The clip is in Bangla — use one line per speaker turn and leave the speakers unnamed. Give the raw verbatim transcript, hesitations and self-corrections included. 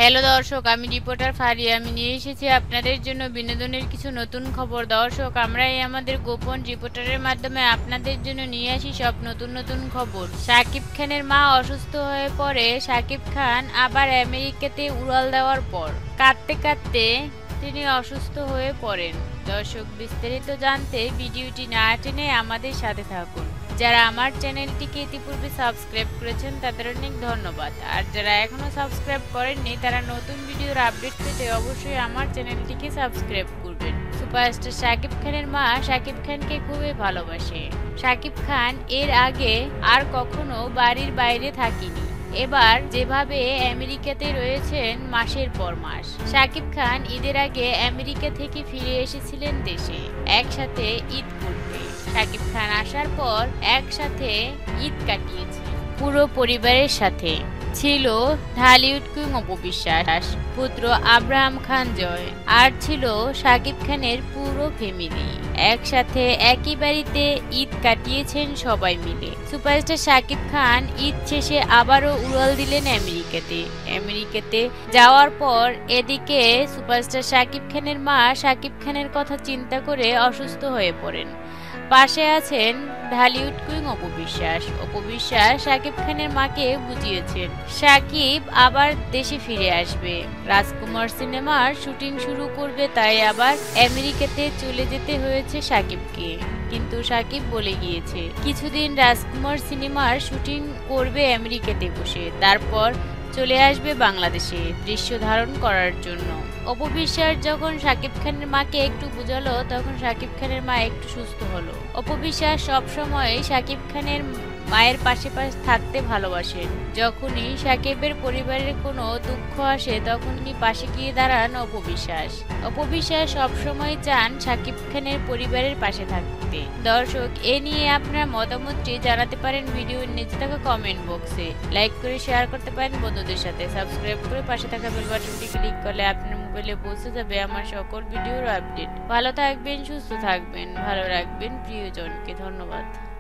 হ্যালো দর্শক, আমি রিপোর্টার ফারিয়া। আমি নিয়ে এসেছি আপনাদের জন্য বিনোদনের কিছু নতুন খবর। দর্শক, আমরা এই আমাদের গোপন রিপোর্টারের মাধ্যমে আপনাদের জন্য নিয়ে আসি সব নতুন নতুন খবর। শাকিব খানের মা অসুস্থ হয়ে পড়ে শাকিব খান আবার আমেরিকাতে উড়াল দেওয়ার পর কাঁদতে কাঁদতে তিনি অসুস্থ হয়ে পড়েন। দর্শক, বিস্তারিত জানতে ভিডিওটি না টেনে আমাদের সাথে থাকুন। যারা আমার চ্যানেলটিকে ইতিপূর্বে সাবস্ক্রাইব করেছেন তাদের অনেক ধন্যবাদ, আর যারা এখনো সাবস্ক্রাইব করেননি তারা নতুন ভিডিওর আপডেট পেতে অবশ্যই আমার চ্যানেলটিকে সাবস্ক্রাইব করবেন। সুপারস্টার শাকিব খানের মা শাকিব খানকে খুবই ভালোবাসে। শাকিব খান এর আগে আর কখনো বাড়ির বাইরে থাকেনি। এবার যেভাবে আমেরিকাতে রয়েছেন মাসের পর মাস, শাকিব খান ঈদের আগে আমেরিকা থেকে ফিরে এসেছিলেন দেশে একসাথে ঈদ করতে। শাকিব খান আসার পর একসাথে ঈদ কাটিয়েছে পুরো পরিবারের সাথে। ছিল ঢালিউড কিং অপু বিশ্বাস, পুত্র আব্রাহাম খান জয়, আর ছিল শাকিব খানের পুরো ফ্যামিলি। একসাথে একই বাড়িতে ঈদ কাটিয়েছেন সবাই মিলে। সুপারস্টার শাকিব খান ঈদ শেষে আবারও উড়াল দিলেন আমেরিকাতে। আমেরিকাতে যাওয়ার পর এদিকে সুপারস্টার শাকিব খানের মা শাকিব খানের কথা চিন্তা করে অসুস্থ হয়ে পড়েন। পাশে আছেন ঢালিউড কুইং অপু বিশ্বাস। অপু বিশ্বাস শাকিব খানের মাকে বুঝিয়েছেন শাকিব আবার দেশে ফিরে আসবে, রাজকুমার সিনেমার শুটিং শুরু করবে, তাই আবার আমেরিকাতে চলে যেতে হয়েছে শাকিবকে। কিন্তু শাকিব বলে গিয়েছে কিছুদিন রাজকুমার সিনেমার শুটিং করবে আমেরিকাতে বসে, তারপর চলে আসবে বাংলাদেশে দৃশ্য ধারণ করার জন্য। অপু বিশ্বাস যখন শাকিব খানের মাকে একটু বুঝালো তখন শাকিব খানের মা একটু সুস্থ হলো। অপু বিশ্বাস সবসময় শাকিব খানের মায়ের পাশে পাশে থাকতে ভালোবাসেন। যখনই শাকিবের পরিবারের কোনো দুঃখ আসে তখনই পাশে গিয়ে দাঁড়ান অপু বিশ্বাস। অপু বিশ্বাস সবসময় চান শাকিব খানের পরিবারের পাশে থাকতে। দর্শক, এ নিয়ে আপনার মতামতটি জানাতে পারেন ভিডিওর নিচে থাকা কমেন্ট বক্সে। লাইক করে শেয়ার করতে পারেন বন্ধুদের সাথে। সাবস্ক্রাইব করে পাশে থাকা বেল বাটনটি ক্লিক করলে আপনার মোবাইলে পৌঁছে যাবে আমার সকল ভিডিওর আপডেট। ভালো থাকবেন, সুস্থ থাকবেন, ভালো রাখবেন প্রিয়জনকে। ধন্যবাদ।